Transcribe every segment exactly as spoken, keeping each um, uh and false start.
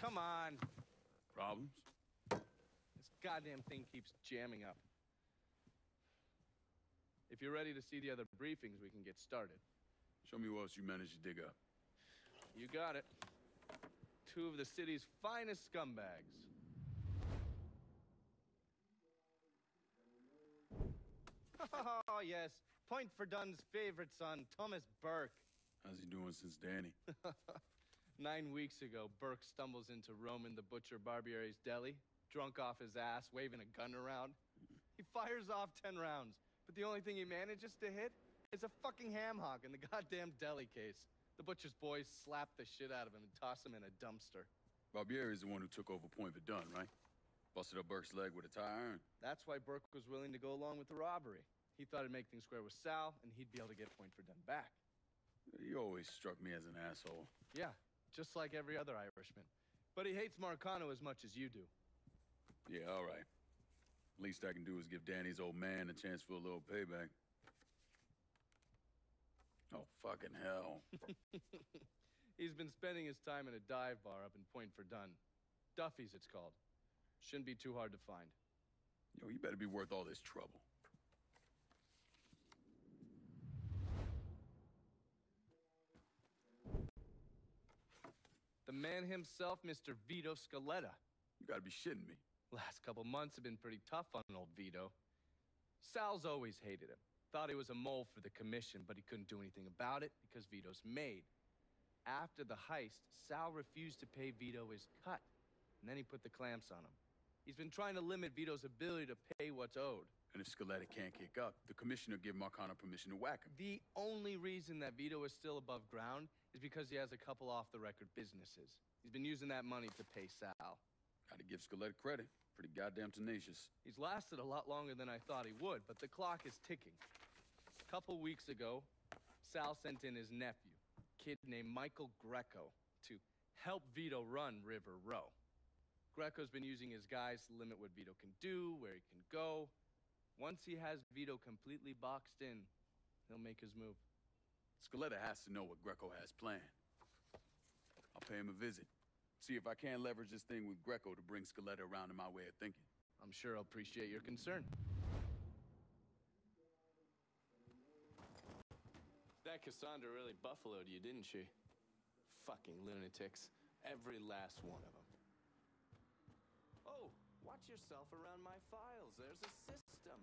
come on. Problems? This goddamn thing keeps jamming up. If you're ready to see the other briefings, we can get started. Show me what else you managed to dig up. You got it. Two of the city's finest scumbags. Oh, yes. Point for Dunn's favorite son, Thomas Burke. How's he doing since Danny? Nine weeks ago, Burke stumbles into Roman the Butcher Barbiere's deli, drunk off his ass, waving a gun around. He fires off ten rounds, but the only thing he manages to hit is a fucking ham hock in the goddamn deli case. The butcher's boys slap the shit out of him and toss him in a dumpster. Barbieri is the one who took over Point Verdun, right? Busted up Burke's leg with a tire iron. That's why Burke was willing to go along with the robbery. He thought it'd make things square with Sal, and he'd be able to get Point Verdun back. He always struck me as an asshole. Yeah, just like every other Irishman. But he hates Marcano as much as you do. Yeah, all right. Least I can do is give Danny's old man a chance for a little payback. Oh, fucking hell. He's been spending his time in a dive bar up in Point Verdun. Duffy's, it's called. Shouldn't be too hard to find. Yo, you better be worth all this trouble. The man himself, Mister Vito Scaletta. You gotta be shitting me. Last couple months have been pretty tough on old Vito. Sal's always hated him. Thought he was a mole for the commission, but he couldn't do anything about it because Vito's made. After the heist, Sal refused to pay Vito his cut, and then he put the clamps on him. He's been trying to limit Vito's ability to pay what's owed. And if Scaletta can't kick up, the commissioner give Marcano permission to whack him. The only reason that Vito is still above ground is because he has a couple off-the-record businesses. He's been using that money to pay Sal. Gotta give Scaletta credit. Pretty goddamn tenacious. He's lasted a lot longer than I thought he would, but the clock is ticking. A couple weeks ago, Sal sent in his nephew, a kid named Michael Greco, to help Vito run River Row. Greco's been using his guys to limit what Vito can do, where he can go. Once he has Vito completely boxed in, he'll make his move. Scaletta has to know what Greco has planned. I'll pay him a visit. See if I can't leverage this thing with Greco to bring Scaletta around to my way of thinking. I'm sure he'll appreciate your concern. That Cassandra really buffaloed you, didn't she? Fucking lunatics. Every last one of them. Oh, watch yourself around my files. There's a system.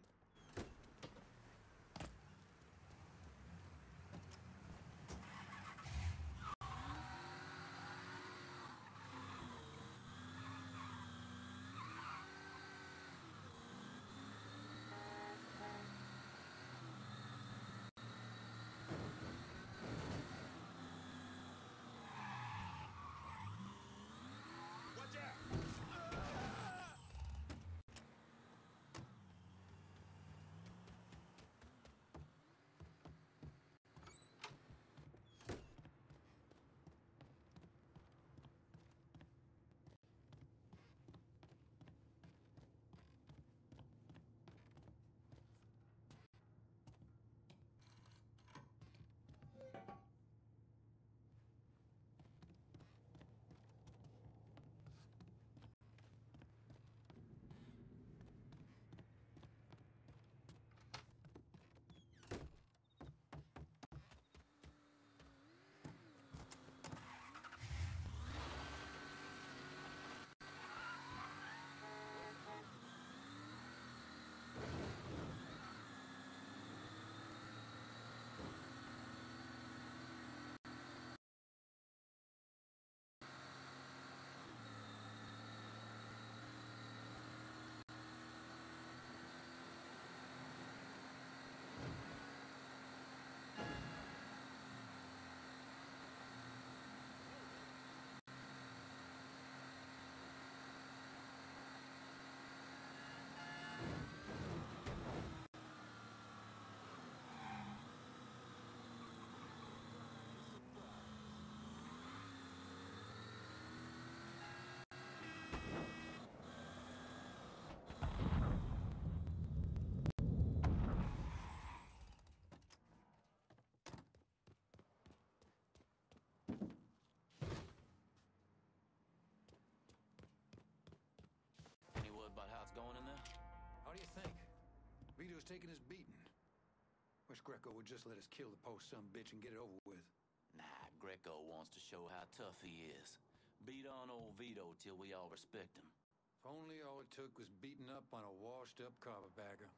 taking his beating. Wish Greco would just let us kill the post some bitch and get it over with. Nah, Greco wants to show how tough he is. Beat on old Vito till we all respect him. If only all it took was beating up on a washed-up carpetbagger.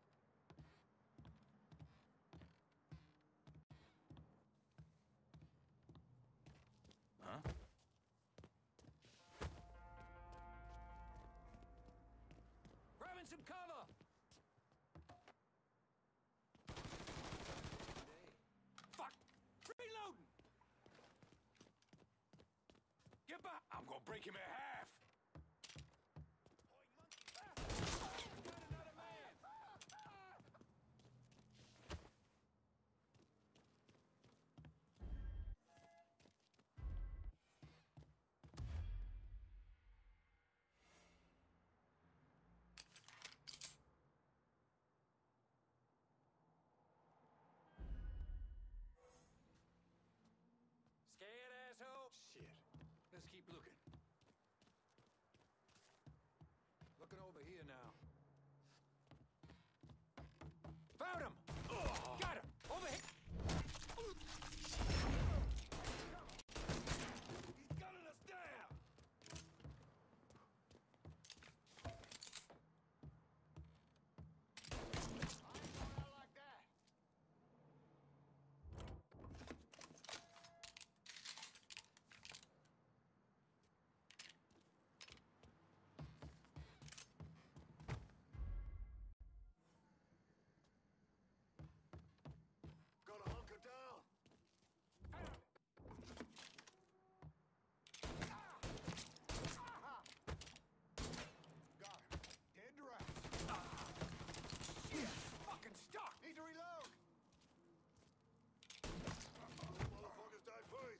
Huh? Grabbing some cover! Fuck! Reloading! Get back! I'm gonna break him in half! Got another man! Scared, asshole? Shit. Let's keep looking. Looking over here now. Found him! Got him! Over here! He's gunning us down! I ain't going out like that. Gotta hunker down. Got him. Dead to rights. Shit! Fucking stuck! Need to reload! Motherfuckers die first!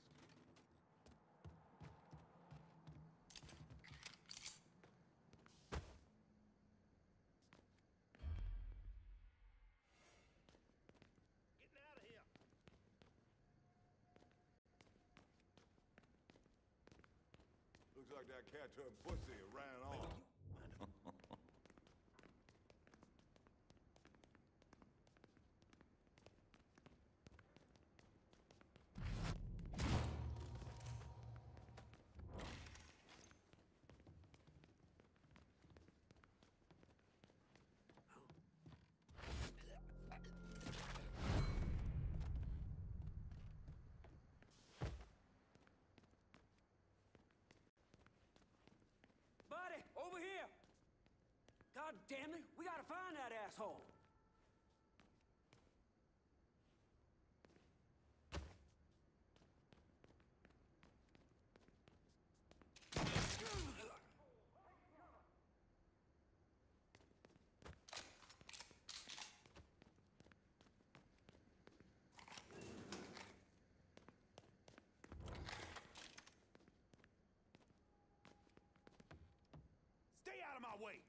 Getting out of here! Looks like that cat turned pussy and ran off. Buddy, over here! God damn it, we gotta find that asshole! Stay out of my way!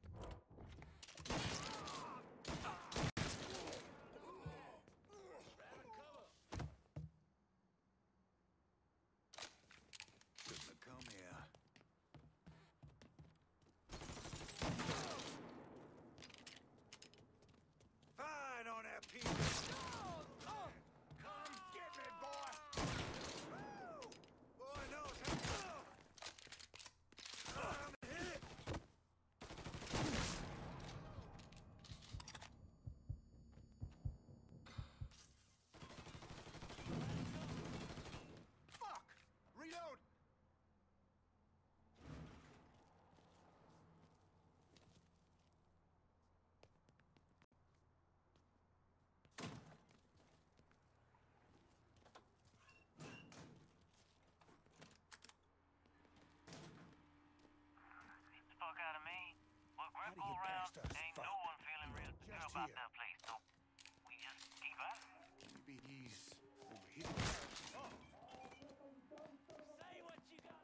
Shouldn't have come here. Fine on that piece. Come get me, boy! Boy knows how to go! Time to hit it! Fuck! Reload! Fuck out of me. Look, How we're do you all around. bastards Ain't fuck? no one feeling real good Just about here. that place, so we just keep at it. Maybe he's over here. Say what you got.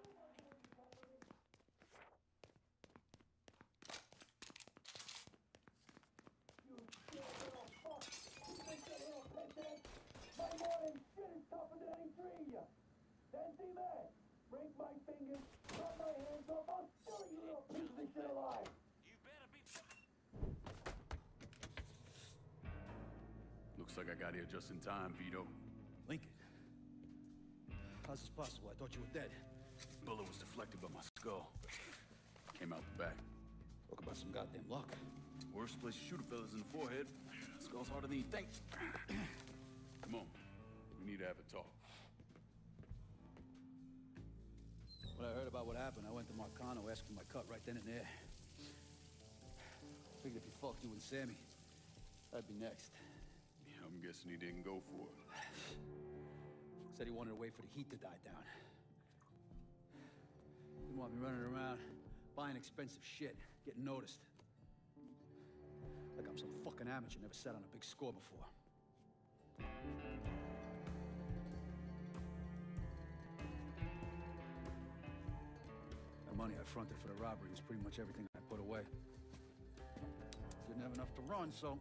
You better be. Looks like I got here just in time, Vito. Lincoln. How's this possible? I thought you were dead. Bullet was deflected by my skull. Came out the back. Talk about some goddamn luck. Worst place to shoot a fella's in the forehead. Skull's harder than you think. Come on. We need to have a talk. When I heard about what happened, I went to Marcano, asked for my cut right then and there. Figured if he fucked you and Sammy, I'd be next. Yeah, I'm guessing he didn't go for it. Said he wanted to wait for the heat to die down. Didn't want me running around, buying expensive shit, getting noticed. Like I'm some fucking amateur, never sat on a big score before. The money I fronted for the robbery was pretty much everything I put away. Didn't have enough to run, so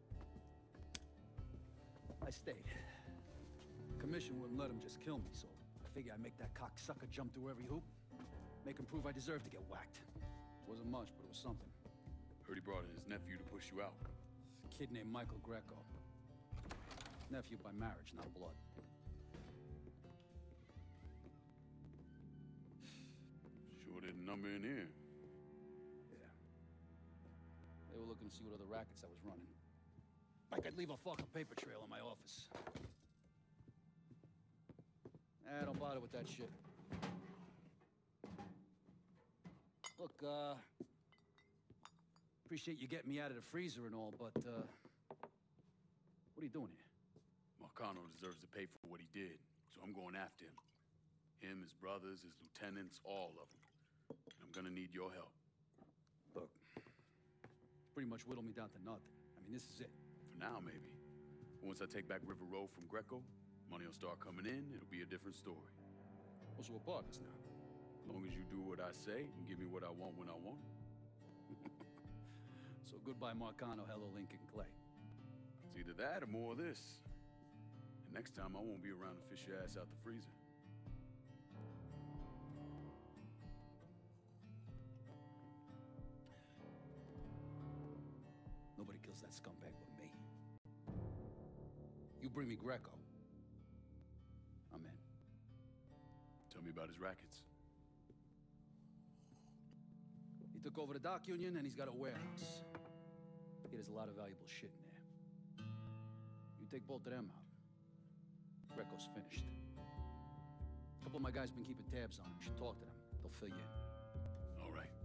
I stayed. Commission wouldn't let him just kill me, so I figure I'd make that cocksucker jump through every hoop. Make him prove I deserve to get whacked. Wasn't much, but it was something. Heard he brought in his nephew to push you out. A kid named Michael Greco. Nephew by marriage, not blood. Sure didn't number in here. Yeah. They were looking to see what other rackets I was running. Like I'd leave a fucking paper trail in my office. Eh, don't bother with that shit. Look, uh... appreciate you getting me out of the freezer and all, but, uh... what are you doing here? Marcano deserves to pay for what he did, so I'm going after him. Him, his brothers, his lieutenants, all of them. And I'm gonna need your help. Look, pretty much whittle me down to nothing. I mean, this is it. For now, maybe. Once I take back River Road from Greco, money will start coming in, it'll be a different story. Also, we're partners now. As long as you do what I say and give me what I want when I want it. So goodbye, Marcano, hello, Lincoln Clay. It's either that or more of this. And next time, I won't be around to fish your ass out the freezer. Nobody kills that scumbag but me. You bring me Greco. I'm in. Tell me about his rackets. He took over the dock union and he's got a warehouse. He has a lot of valuable shit in there. You take both of them out. Greco's finished. A couple of my guys been keeping tabs on him. You should talk to them. They'll fill you in. All right.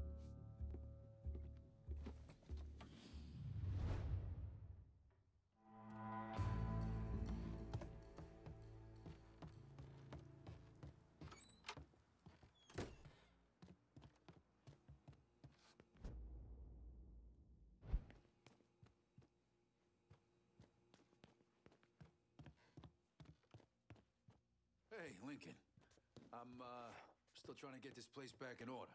Hey, Lincoln. I'm, uh, still trying to get this place back in order.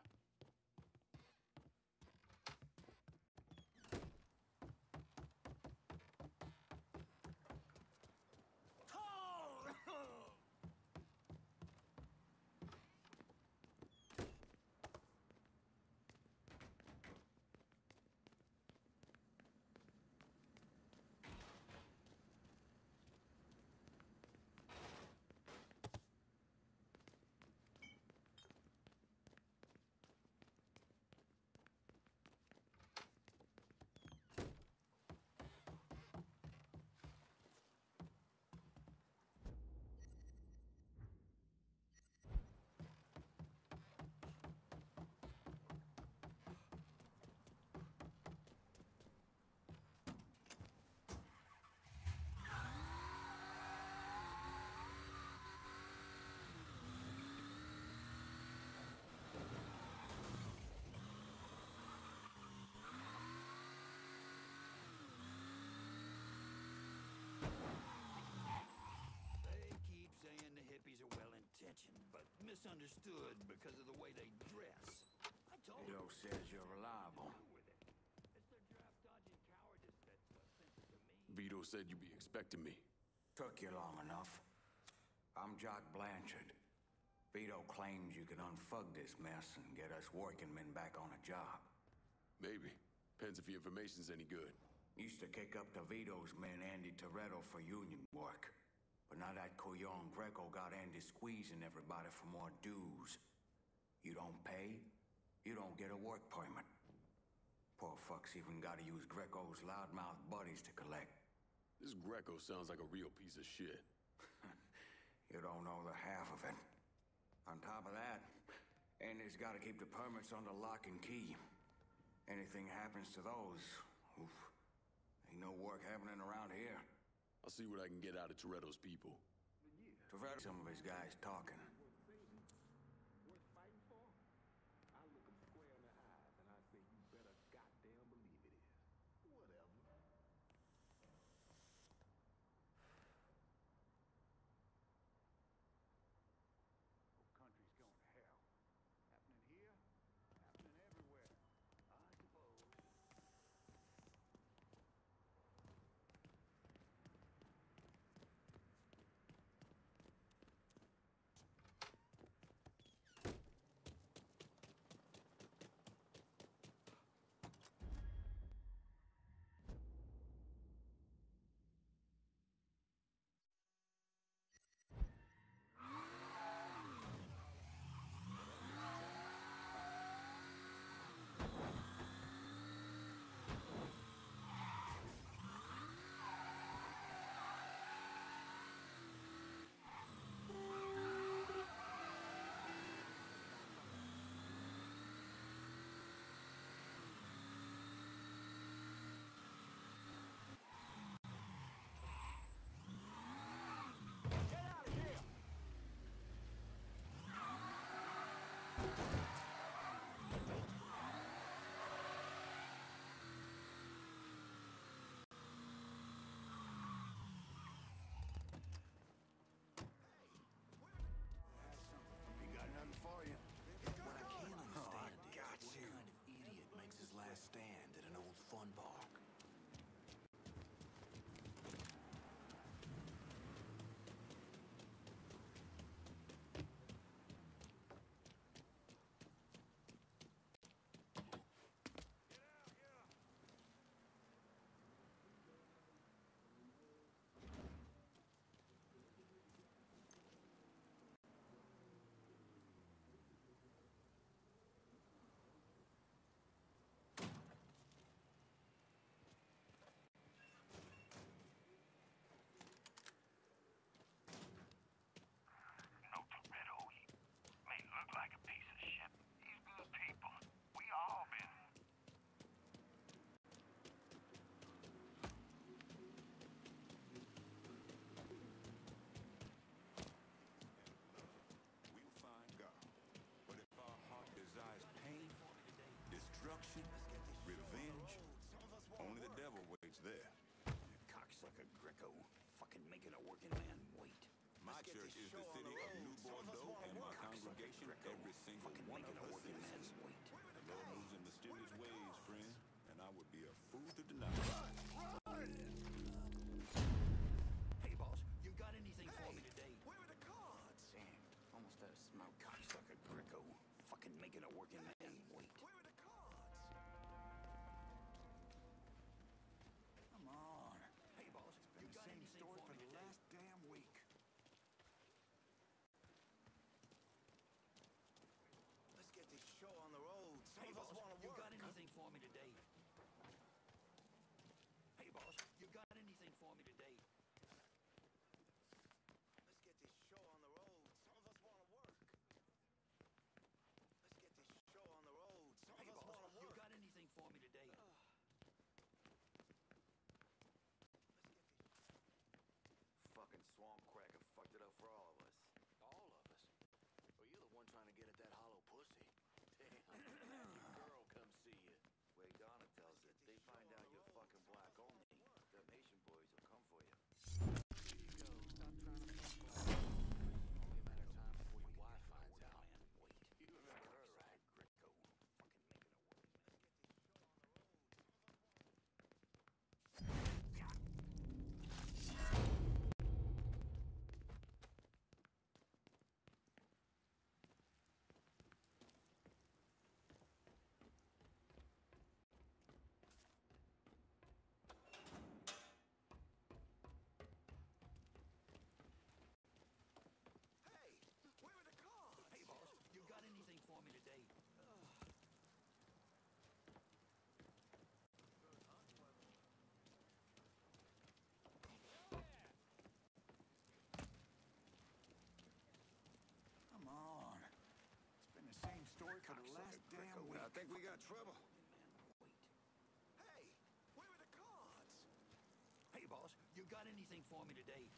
Misunderstood because of the way they dress. I told Vito says you're reliable. It's their draft dodging cowardice that's what sent it to me. Vito said you'd be expecting me. Took you long enough. I'm Jock Blanchard. Vito claims you can unfug this mess and get us working men back on a job. Maybe. Depends if your information's any good. Used to kick up to Vito's man Andy Toretto for union work. But now that Couillon Greco got Andy squeezing everybody for more dues. You don't pay, you don't get a work permit. Poor fuck's even gotta use Greco's loudmouth buddies to collect. This Greco sounds like a real piece of shit. You don't know the half of it. On top of that, Andy's gotta keep the permits under lock and key. Anything happens to those, oof, ain't no work happening around here. I'll see what I can get out of Toretto's people. Toretto, some of his guys talking. No, Toretto, he may look like a piece of shit. He's good people. We all been. We'll find God. But if our heart desires pain, destruction, revenge, only the devil waits there. Cocksucker Greco. Fucking making a working man wait. My church is the city of New Bordeaux, and my congregation, every single one of us is. The Lord moves in mysterious ways, friend, and I would be a fool to deny it. Hey, boss, you got anything for me today? Where are the cards? Damn, almost out of smoke. Cocksucker Greco. Fucking making a working man wait. Where are the cards? Come on. Hey, boss, you got Same anything story for for me the today? last damn week. Let's get this show on the road. Some Hey, of us boss, want to you work. got anything for me today? Hey, boss, you got anything for me today? Let's get this show on the road. Some of us want to work. Let's get this show on Think we got trouble? Wait. Hey, where are the cards? Hey, boss, you got anything for me today?